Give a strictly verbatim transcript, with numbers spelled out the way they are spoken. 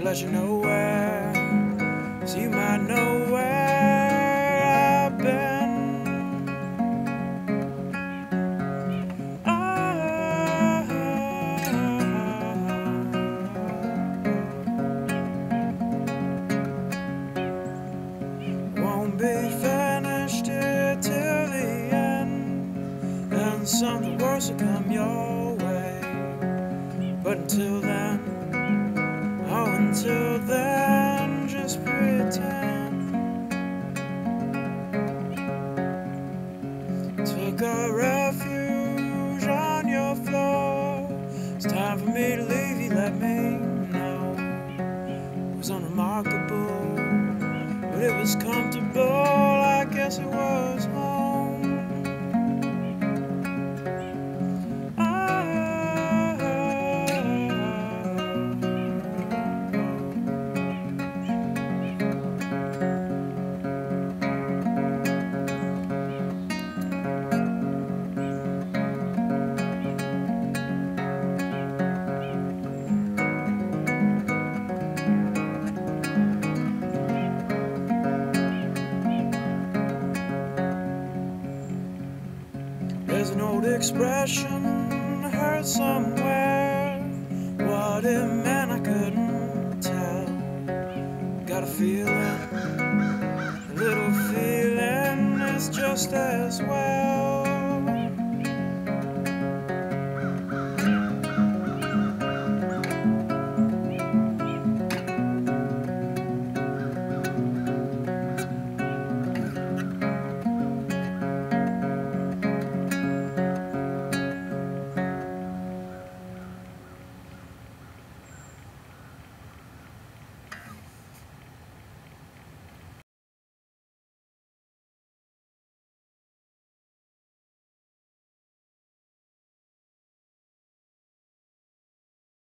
let you know where, so you might know where I've been. Ah, won't be finished here till the end, and something worse will come your way. But until then, oh, until then, just pretend. Took a refuge on your floor. It's time for me to leave you, let me know. It was unremarkable, but it was comfortable, I guess it was home. There's an old expression I heard somewhere. What it meant I couldn't tell. Got a feeling, a little feeling is just as well.